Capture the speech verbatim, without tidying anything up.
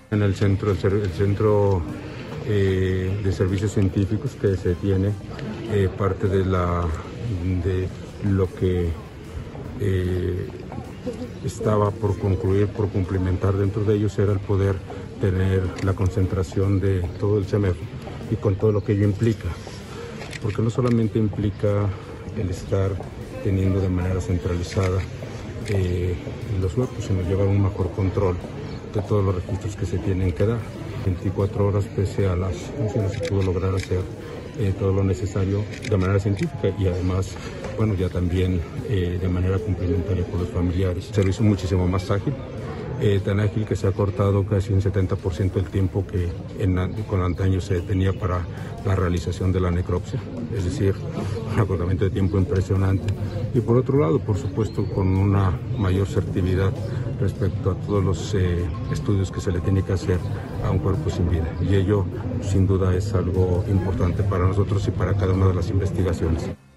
En el centro, el, el centro eh, de servicios científicos que se tiene, eh, parte de, la, de lo que eh, estaba por concluir, por cumplimentar dentro de ellos, era el poder tener la concentración de todo el CEMEFO y con todo lo que ello implica, porque no solamente implica el estar teniendo de manera centralizada eh, los huecos, sino llevar un mejor control de todos los registros que se tienen que dar. veinticuatro horas pese a las funciones se pudo lograr hacer eh, todo lo necesario de manera científica y además, bueno, ya también eh, de manera complementaria con los familiares. Servicio muchísimo más ágil, eh, tan ágil que se ha cortado casi un setenta por ciento el tiempo que en, con antaño se tenía para la realización de la necropsia, es decir, un acortamiento de tiempo impresionante. Y por otro lado, por supuesto, con una mayor certidumbre respecto a todos los eh, estudios que se le tiene que hacer a un cuerpo sin vida. Y ello, sin duda, es algo importante para nosotros y para cada una de las investigaciones.